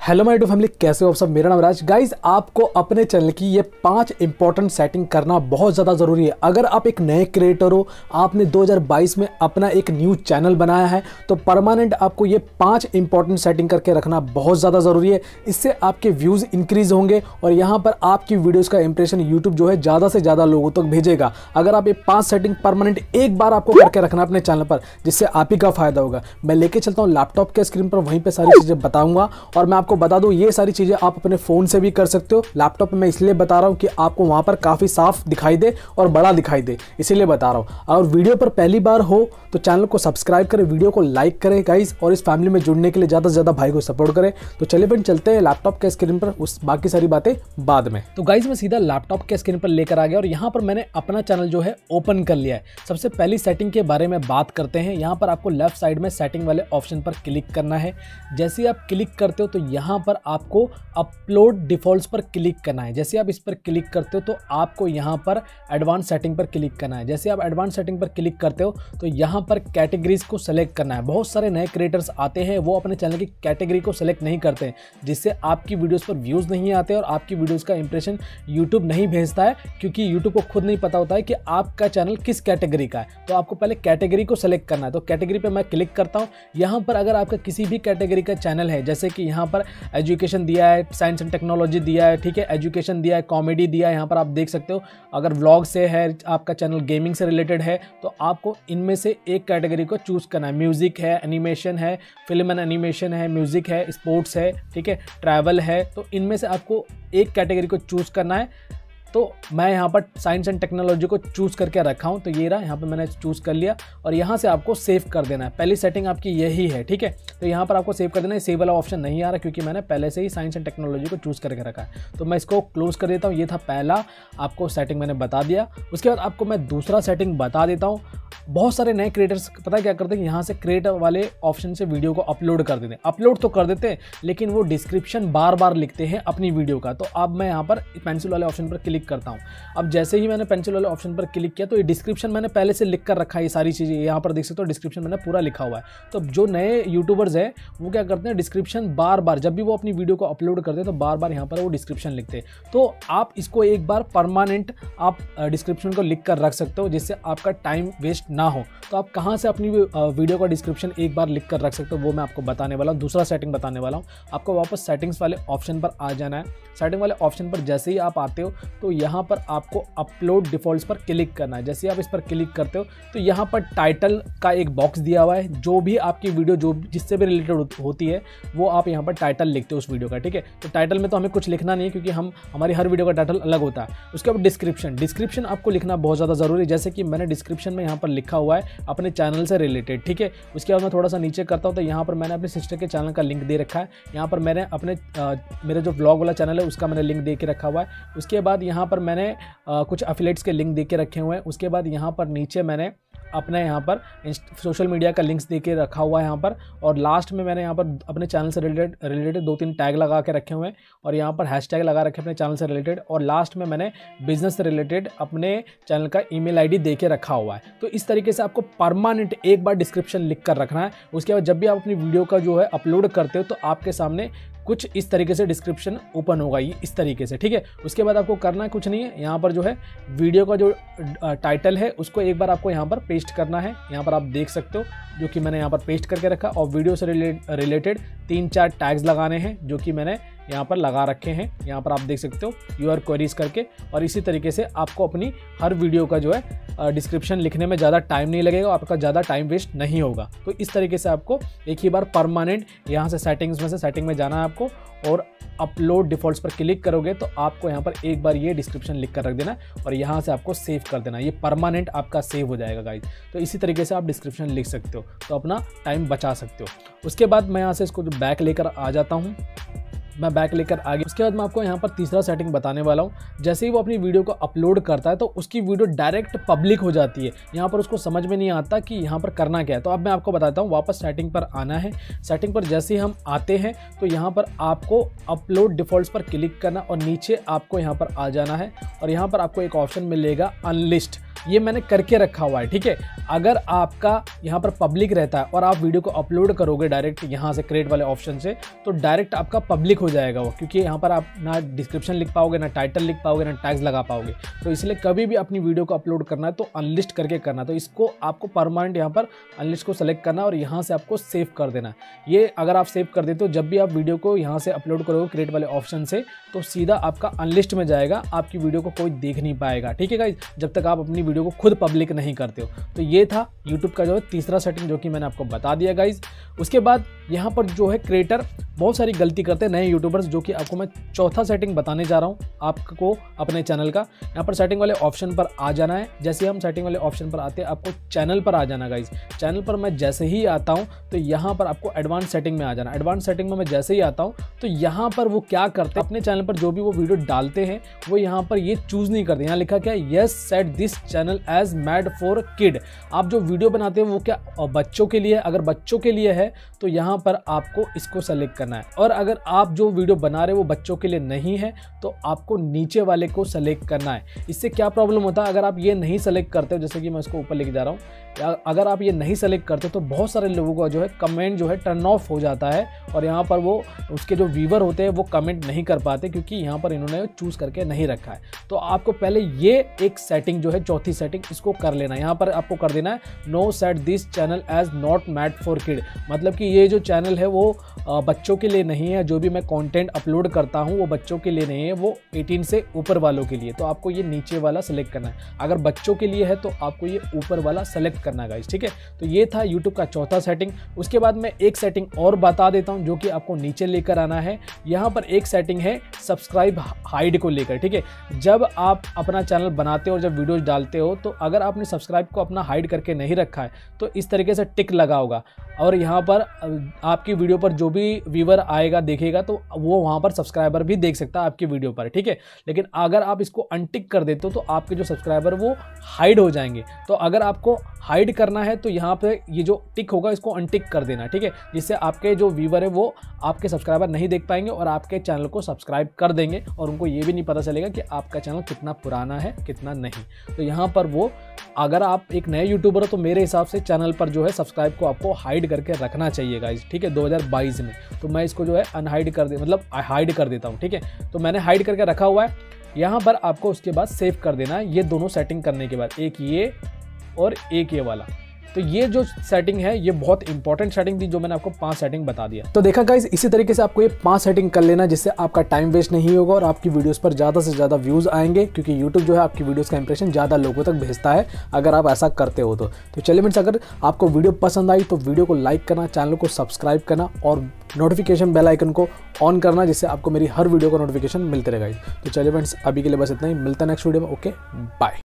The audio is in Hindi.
हेलो माय टू फैमिली, कैसे हो आप सब। मेरा नाम राज। गाइज, आपको अपने चैनल की ये 5 इंपॉर्टेंट सेटिंग करना बहुत ज़्यादा ज़रूरी है। अगर आप एक नए क्रिएटर हो, आपने 2022 में अपना एक न्यू चैनल बनाया है, तो परमानेंट आपको ये 5 इंपॉर्टेंट सेटिंग करके रखना बहुत ज़्यादा ज़रूरी है। इससे आपके व्यूज़ इंक्रीज होंगे और यहाँ पर आपकी वीडियोज़ का इंप्रेशन यूट्यूब जो है ज़्यादा से ज़्यादा लोगों तक भेजेगा। अगर आप ये 5 सेटिंग परमानेंट एक बार आपको करके रखना अपने चैनल पर, जिससे आप ही का फायदा होगा। मैं लेके चलता हूँ लैपटॉप के स्क्रीन पर, वहीं पर सारी चीज़ें बताऊँगा। और मैं आपको बता दूं, ये सारी चीजें आप अपने फोन से भी कर सकते हो। लैपटॉप में मैं इसलिए बता रहा हूं कि आपको वहां पर काफी साफ दिखाई दे और बड़ा दिखाई दे, इसीलिए बता रहा हूं। और वीडियो पर पहली बार हो तो चैनल को सब्सक्राइब करें, वीडियो को लाइक करें गाइस, और इस फैमिली में जुड़ने के लिए ज्यादा से ज्यादा भाई को सपोर्ट करें। तो चलिए फिर चलते हैं लैपटॉप के स्क्रीन पर, उस बाकी सारी बातें बाद में। तो गाइस, मैं सीधा लैपटॉप के स्क्रीन पर लेकर आ गया और यहाँ पर मैंने अपना चैनल जो है ओपन कर लिया है। सबसे पहली सेटिंग के बारे में बात करते हैं। यहाँ पर आपको लेफ्ट साइड में सेटिंग वाले ऑप्शन पर क्लिक करना है। जैसे ही आप क्लिक करते हो तो यहाँ पर आपको अपलोड डिफॉल्ट्स पर क्लिक करना है। जैसे आप इस पर क्लिक करते हो तो आपको यहाँ पर एडवांस सेटिंग पर क्लिक करना है। जैसे आप एडवांस सेटिंग पर क्लिक करते हो तो यहाँ पर कैटेगरीज को सेलेक्ट करना है। बहुत सारे नए क्रिएटर्स आते हैं, वो अपने चैनल की कैटेगरी को सेलेक्ट नहीं करते हैं, जिससे आपकी वीडियोस पर व्यूज़ नहीं आते और आपकी वीडियोस का इंप्रेशन यूट्यूब नहीं भेजता है, क्योंकि यूट्यूब को खुद नहीं पता होता है कि आपका चैनल किस कैटेगरी का है। तो आपको पहले कैटेगरी को सेलेक्ट करना है। तो कैटेगरी पर मैं क्लिक करता हूँ। यहाँ पर अगर आपका किसी भी कैटेगरी का चैनल है, जैसे कि यहाँ पर एजुकेशन दिया है, साइंस एंड टेक्नोलॉजी दिया है, ठीक है, एजुकेशन दिया है, कॉमेडी दिया है, यहाँ पर आप देख सकते हो। अगर व्लॉग से है, आपका चैनल गेमिंग से रिलेटेड है, तो आपको इनमें से एक कैटेगरी को चूज़ करना है। म्यूज़िक है, एनिमेशन है, फिल्म एंड एनिमेशन है, म्यूज़िक है, स्पोर्ट्स है, ठीक है, ट्रैवल है। तो इनमें से आपको एक कैटेगरी को चूज़ करना है। तो मैं यहाँ पर साइंस एंड टेक्नोलॉजी को चूज़ करके रखा हूँ। तो ये रहा, यहाँ पर मैंने चूज़ कर लिया और यहाँ से आपको सेव कर देना है। पहली सेटिंग आपकी यही है, ठीक है। तो यहाँ पर आपको सेव कर देना है। सेव वाला ऑप्शन नहीं आ रहा क्योंकि मैंने पहले से ही साइंस एंड टेक्नोलॉजी को चूज़ करके रखा है। तो मैं इसको क्लोज कर देता हूँ। ये था पहला आपको सेटिंग मैंने बता दिया। उसके बाद आपको मैं दूसरा सेटिंग बता देता हूँ। बहुत सारे नए क्रिएटर्स पता है क्या करते हैं, यहाँ से क्रिएटर वाले ऑप्शन से वीडियो को अपलोड कर देते हैं। अपलोड तो कर देते हैं, लेकिन वो डिस्क्रिप्शन बार बार लिखते हैं अपनी वीडियो का। तो अब मैं यहाँ पर पेंसिल वाले ऑप्शन पर क्लिक करता हूँ। अब जैसे ही मैंने पेंसिल वाले ऑप्शन पर क्लिक किया तो ये डिस्क्रिप्शन मैंने पहले से लिख कर रखा है। ये सारी चीज़ें यहाँ पर देख सकते हो, डिस्क्रिप्शन मैंने पूरा लिखा हुआ है। तो जो नए यूट्यूबर्स हैं वो क्या करते हैं, डिस्क्रिप्शन बार बार जब भी वो अपनी वीडियो को अपलोड करते हैं तो बार बार यहाँ पर वो डिस्क्रिप्शन लिखते हैं। तो आप इसको एक बार परमानेंट आप डिस्क्रिप्शन को लिख कर रख सकते हो, जिससे आपका टाइम वेस्ट ना हो। तो आप कहाँ से अपनी वीडियो का डिस्क्रिप्शन एक बार लिख कर रख सकते हो, वो मैं आपको बताने वाला हूँ। दूसरा सेटिंग बताने वाला हूँ। आपको वापस सेटिंग्स वाले ऑप्शन पर आ जाना है। सेटिंग वाले ऑप्शन पर जैसे ही आप आते हो तो यहाँ पर आपको अपलोड डिफॉल्ट्स पर क्लिक करना है। जैसे आप इस पर क्लिक करते हो तो यहाँ पर टाइटल का एक बॉक्स दिया हुआ है। जो भी आपकी वीडियो जो जिससे भी रिलेटेड होती है वो आप यहाँ पर टाइटल लिखते हो उस वीडियो का, ठीक है। तो टाइटल में तो हमें कुछ लिखना नहीं है, क्योंकि हमारी हर वीडियो का टाइटल अलग होता है। उसके बाद डिस्क्रिप्शन आपको लिखना बहुत ज़्यादा ज़रूरी है। जैसे कि मैंने डिस्क्रिप्शन में यहाँ पर लिखा हुआ है अपने चैनल से रिलेटेड, ठीक है। उसके बाद मैं थोड़ा सा नीचे करता हूँ तो यहाँ पर मैंने अपने सिस्टर के चैनल का लिंक दे रखा है। यहाँ पर मैंने अपने मेरे जो व्लॉग वाला चैनल है उसका मैंने लिंक दे के रखा हुआ है। उसके बाद यहाँ पर मैंने कुछ एफिलिएट्स के लिंक दे के रखे हुए हैं। उसके बाद यहाँ पर नीचे मैंने अपने यहाँ पर सोशल मीडिया का लिंक्स दे के रखा हुआ है यहाँ पर। और लास्ट में मैंने यहाँ पर अपने चैनल से रिलेटेड 2-3 टैग लगा के रखे हुए हैं और यहाँ पर हैशटैग लगा रखे अपने चैनल से रिलेटेड। और लास्ट में मैंने बिजनेस से रिलेटेड अपने चैनल का ईमेल आईडी दे के रखा हुआ है। तो इस तरीके से आपको परमानेंट एक बार डिस्क्रिप्शन लिख कर रखना है। उसके बाद जब भी आप अपनी वीडियो का जो है अपलोड करते हो तो आपके सामने कुछ इस तरीके से डिस्क्रिप्शन ओपन होगा, ये इस तरीके से, ठीक है। उसके बाद आपको करना कुछ नहीं है। यहाँ पर जो है वीडियो का जो टाइटल है उसको एक बार आपको यहाँ पर पेस्ट करना है। यहाँ पर आप देख सकते हो, जो कि मैंने यहाँ पर पेस्ट करके रखा। और वीडियो से रिलेटेड 3-4 टैग्स लगाने हैं, जो कि मैंने यहाँ पर लगा रखे हैं। यहाँ पर आप देख सकते हो यूर क्वेरीज करके। और इसी तरीके से आपको अपनी हर वीडियो का जो है डिस्क्रिप्शन लिखने में ज़्यादा टाइम नहीं लगेगा, आपका ज़्यादा टाइम वेस्ट नहीं होगा। तो इस तरीके से आपको एक ही बार परमानेंट यहाँ से सेटिंग में जाना है आपको, और अपलोड डिफॉल्ट्स पर क्लिक करोगे तो आपको यहाँ पर एक बार ये डिस्क्रिप्शन लिख कर रख देना और यहाँ से आपको सेव कर देना। ये परमानेंट आपका सेव हो जाएगा गाइस। तो इसी तरीके से आप डिस्क्रिप्शन लिख सकते हो, तो अपना टाइम बचा सकते हो। उसके बाद मैं यहाँ से इसको बैक लेकर आ जाता हूँ। मैं बैक लेकर आ गया। उसके बाद मैं आपको यहाँ पर तीसरा सेटिंग बताने वाला हूँ। जैसे ही वो अपनी वीडियो को अपलोड करता है तो उसकी वीडियो डायरेक्ट पब्लिक हो जाती है। यहाँ पर उसको समझ में नहीं आता कि यहाँ पर करना क्या है। तो अब मैं आपको बताता हूँ। वापस सेटिंग पर आना है। सेटिंग पर जैसे ही हम आते हैं तो यहाँ पर आपको अपलोड डिफॉल्ट्स पर क्लिक करना और नीचे आपको यहाँ पर आ जाना है और यहाँ पर आपको एक ऑप्शन मिलेगा अनलिस्ट। ये मैंने करके रखा हुआ है, ठीक है। अगर आपका यहाँ पर पब्लिक रहता है और आप वीडियो को अपलोड करोगे डायरेक्ट यहाँ से क्रिएट वाले ऑप्शन से, तो डायरेक्ट आपका पब्लिक हो जाएगा वो, क्योंकि यहाँ पर आप ना डिस्क्रिप्शन लिख पाओगे, ना टाइटल लिख पाओगे, ना टैग्स लगा पाओगे। तो इसलिए कभी भी अपनी वीडियो को अपलोड करना है तो अनलिस्ट करके करना। तो इसको आपको परमानेंट यहाँ पर अनलिस्ट को सेलेक्ट करना और यहाँ से आपको सेव कर देना। ये अगर आप सेव कर देते हो, जब भी आप वीडियो को यहाँ से अपलोड करोगे क्रिएट वाले ऑप्शन से, तो सीधा आपका अनलिस्ट में जाएगा, आपकी वीडियो को कोई देख नहीं पाएगा, ठीक है गाइज, जब तक आप अपनी वीडियो को खुद पब्लिक नहीं करते हो। तो ये था यूट्यूब का जो है तीसरा सेटिंग, जो कि मैंने आपको बता दिया गाइज। उसके बाद यहाँ पर जो है क्रिएटर बहुत सारी गलती करते हैं नए यूट्यूबर्स, जो कि आपको मैं चौथा सेटिंग बताने जा रहा हूँ आपको अपने चैनल का। यहाँ पर सेटिंग वाले ऑप्शन पर आ जाना है। जैसे हम सेटिंग वाले ऑप्शन पर आते हैं, आपको चैनल पर आ जाना गाइज। चैनल पर मैं जैसे ही आता हूँ तो यहाँ पर आपको एडवांस सेटिंग में आ जाना। एडवांस सेटिंग में मैं जैसे ही आता हूँ तो यहाँ पर वो क्या करते हैं, अपने चैनल पर जो भी वो वीडियो डालते हैं वो यहाँ पर ये चूज नहीं करते। यहाँ लिखा क्या है, yes set this channel as made for kid. आप जो वीडियो बनाते हैं वो क्या बच्चों के लिए, अगर बच्चों के लिए है तो यहाँ पर आपको इसको सेलेक्ट करना है। और अगर आप जो वीडियो बना रहे हो वो बच्चों के लिए नहीं है तो आपको नीचे वाले को सेलेक्ट करना है। इससे क्या प्रॉब्लम होता है, अगर आप ये नहीं सेलेक्ट करते हो, जैसे कि मैं इसको ऊपर लेके जा रहा हूँ, अगर आप ये नहीं सेलेक्ट करते तो बहुत सारे लोगों का जो है कमेंट जो है टर्न ऑफ हो जाता है और यहाँ पर वो उसके जो व्यूवर होते हैं वो कमेंट नहीं कर पाते, क्योंकि यहाँ पर इन्होंने चूज करके नहीं रखा है। तो आपको पहले ये एक सेटिंग जो है चौथी सेटिंग, इसको कर लेना है। यहाँ पर आपको कर देना है no set this channel as not made for kid, मतलब कि ये जो चैनल है वो बच्चों के लिए नहीं है। जो भी मैं कंटेंट अपलोड करता हूँ वो बच्चों के लिए नहीं है, वो 18 से ऊपर वालों के लिए। तो आपको ये नीचे वाला सेलेक्ट करना है। अगर बच्चों के लिए है तो आपको ये ऊपर वाला सेलेक्ट करना है गाइस, ठीक है। तो ये था यूट्यूब का चौथा सेटिंग। उसके बाद मैं एक सेटिंग और बता देता हूँ जो कि आपको नीचे लेकर आना है। यहाँ पर एक सेटिंग है सब्सक्राइब हाइड को लेकर, ठीक है। जब आप अपना चैनल बनाते हो और जब वीडियोज डालते हो तो अगर आपने सब्सक्राइब को अपना हाइड करके नहीं रखा है तो इस तरीके से टिक लगा होगा और यहाँ पर आपकी वीडियो पर जो भी व्यूवर आएगा देखेगा तो वो वहाँ पर सब्सक्राइबर भी देख सकता है आपकी वीडियो पर, ठीक है। लेकिन अगर आप इसको अनटिक कर देते हो तो आपके जो सब्सक्राइबर वो हाइड हो जाएंगे। तो अगर आपको हाइड करना है तो यहाँ पे ये जो टिक होगा इसको अनटिक कर देना, ठीक है, जिससे आपके जो व्यूवर है वो आपके सब्सक्राइबर नहीं देख पाएंगे और आपके चैनल को सब्सक्राइब कर देंगे और उनको ये भी नहीं पता चलेगा कि आपका चैनल कितना पुराना है कितना नहीं। तो यहाँ पर वो, अगर आप एक नए यूट्यूबर हो तो मेरे हिसाब से चैनल पर जो है सब्सक्राइब को आपको हाइड करके रखना चाहिए गाइस, ठीक है, 2022 में। तो मैं इसको जो है अनहाइड कर दे मतलब हाइड कर देता हूँ, ठीक है। तो मैंने हाइड करके रखा हुआ है। यहाँ पर आपको उसके बाद सेव कर देना है। ये दोनों सेटिंग करने के बाद, एक ये और एक ये वाला। तो ये जो सेटिंग है ये बहुत इंपॉर्टेंट सेटिंग थी जो मैंने आपको 5 सेटिंग बता दिया। तो देखा गाइस, इसी तरीके से आपको ये 5 सेटिंग कर लेना जिससे आपका टाइम वेस्ट नहीं होगा और आपकी वीडियोस पर ज़्यादा से ज़्यादा व्यूज़ आएंगे, क्योंकि यूट्यूब जो है आपकी वीडियोस का इंप्रेशन ज़्यादा लोगों तक भेजता है अगर आप ऐसा करते हो तो चलिए फ्रेंड्स, अगर आपको वीडियो पसंद आई तो वीडियो को लाइक करना, चैनल को सब्सक्राइब करना और नोटिफिकेशन बेल आइकन को ऑन करना, जिससे आपको मेरी हर वीडियो का नोटिफिकेशन मिलते रहेगा। तो चलिए फ्रेंड्स, अभी के लिए बस इतना ही, मिलता है नेक्स्ट वीडियो में। Okay bye.